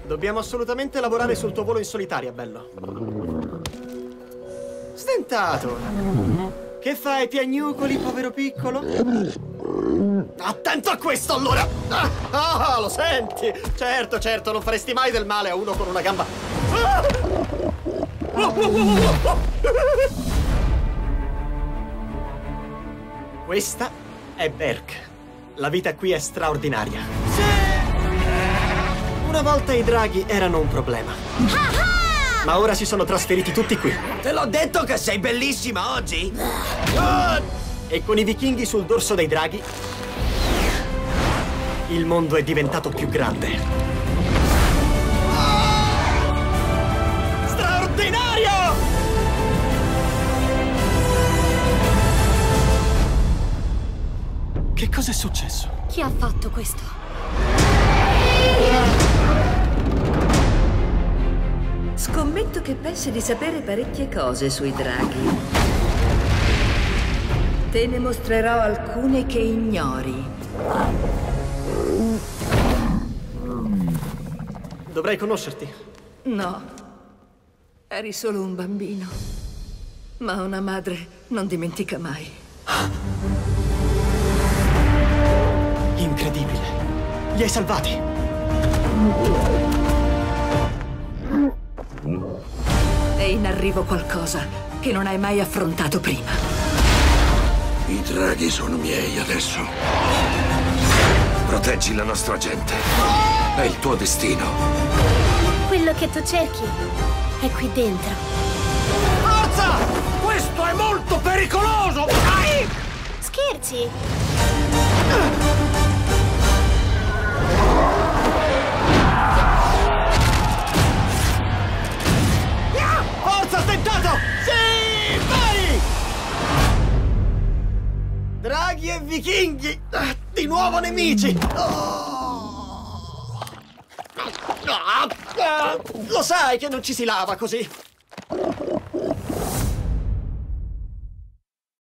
Dobbiamo assolutamente lavorare sul tuo volo in solitaria, bello. Stentato. Che fai, piagnucoli, povero piccolo? Attento a questo, allora! Lo senti? Certo, certo, non faresti mai del male a uno con una gamba. Questa è Berk. La vita qui è straordinaria. Sì! Una volta i draghi erano un problema. Ma ora si sono trasferiti tutti qui. Te l'ho detto che sei bellissima oggi! E con i vichinghi sul dorso dei draghi, il mondo è diventato più grande. Straordinario! Che cosa è successo? Chi ha fatto questo? Scommetto che pensi di sapere parecchie cose sui draghi. Te ne mostrerò alcune che ignori. Dovrei conoscerti. No, eri solo un bambino. Ma una madre non dimentica mai. Incredibile. Li hai salvati. È in arrivo qualcosa che non hai mai affrontato prima. I draghi sono miei adesso. Proteggi la nostra gente. È il tuo destino. Quello che tu cerchi è qui dentro. Forza! Questo è molto pericoloso! Dai! Scherzi? Forza, stentato! Sì, vai! Draghi e vichinghi! Di nuovo nemici! Lo sai che non ci si lava così!